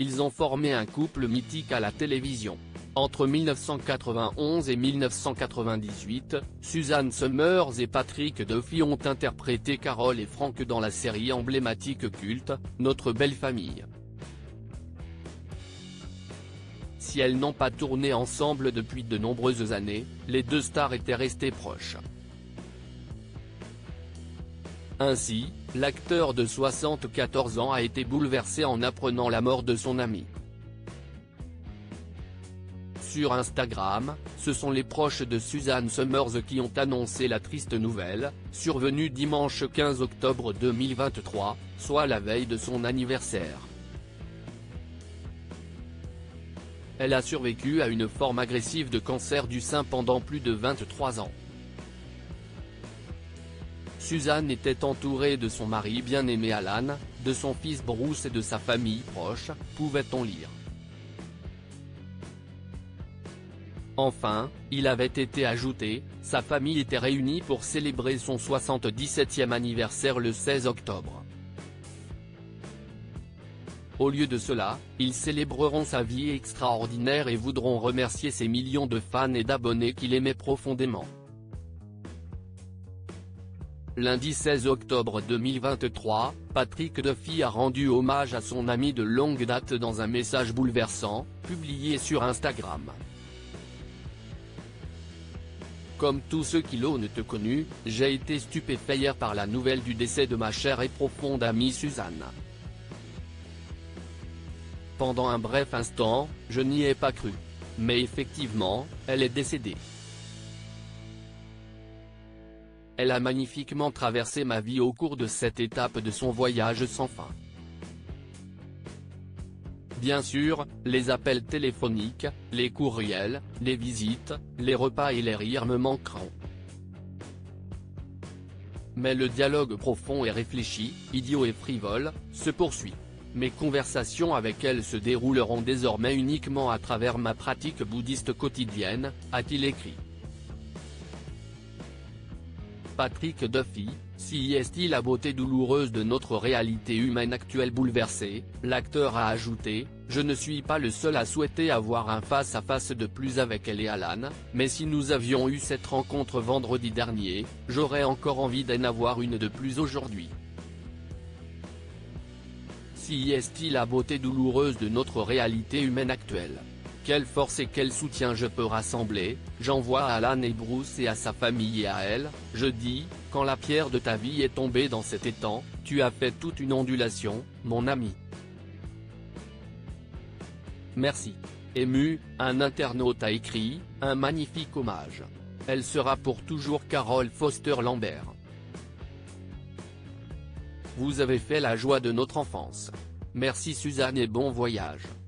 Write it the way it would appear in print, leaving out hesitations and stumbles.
ils ont formé un couple mythique à la télévision. Entre 1991 et 1998, Suzanne Somers et Patrick Duffy ont interprété Carole et Frank dans la série emblématique culte, Notre belle famille. Si elles n'ont pas tourné ensemble depuis de nombreuses années, les deux stars étaient restées proches. Ainsi, l'acteur de 74 ans a été bouleversé en apprenant la mort de son ami. Sur Instagram, ce sont les proches de Suzanne Somers qui ont annoncé la triste nouvelle, survenue dimanche 15 octobre 2023, soit la veille de son anniversaire. Elle a survécu à une forme agressive de cancer du sein pendant plus de 23 ans. Suzanne était entourée de son mari bien-aimé Alan, de son fils Bruce et de sa famille proche, pouvait-on lire. Enfin, il avait été ajouté, sa famille était réunie pour célébrer son 77e anniversaire le 16 octobre. Au lieu de cela, ils célébreront sa vie extraordinaire et voudront remercier ses millions de fans et d'abonnés qu'il aimait profondément. Lundi 16 octobre 2023, Patrick Duffy a rendu hommage à son ami de longue date dans un message bouleversant, publié sur Instagram. Comme tous ceux qui l'ont connu, j'ai été stupéfait hier par la nouvelle du décès de ma chère et profonde amie Suzanne. Pendant un bref instant, je n'y ai pas cru. Mais effectivement, elle est décédée. Elle a magnifiquement traversé ma vie au cours de cette étape de son voyage sans fin. Bien sûr, les appels téléphoniques, les courriels, les visites, les repas et les rires me manqueront. Mais le dialogue profond et réfléchi, idiot et frivole, se poursuit. Mes conversations avec elle se dérouleront désormais uniquement à travers ma pratique bouddhiste quotidienne, a-t-il écrit. Patrick Duffy, si est-il la beauté douloureuse de notre réalité humaine actuelle bouleversée, l'acteur a ajouté, je ne suis pas le seul à souhaiter avoir un face-à-face de plus avec elle et Alan, mais si nous avions eu cette rencontre vendredi dernier, j'aurais encore envie d'en avoir une de plus aujourd'hui. Si est-il la beauté douloureuse de notre réalité humaine actuelle. Quelle force et quel soutien je peux rassembler, j'envoie à Alan et Bruce et à sa famille et à elle, je dis, quand la pierre de ta vie est tombée dans cet étang, tu as fait toute une ondulation, mon ami. Merci. Ému, un internaute a écrit, un magnifique hommage. Elle sera pour toujours Carole Foster Lambert. Vous avez fait la joie de notre enfance. Merci Suzanne et bon voyage.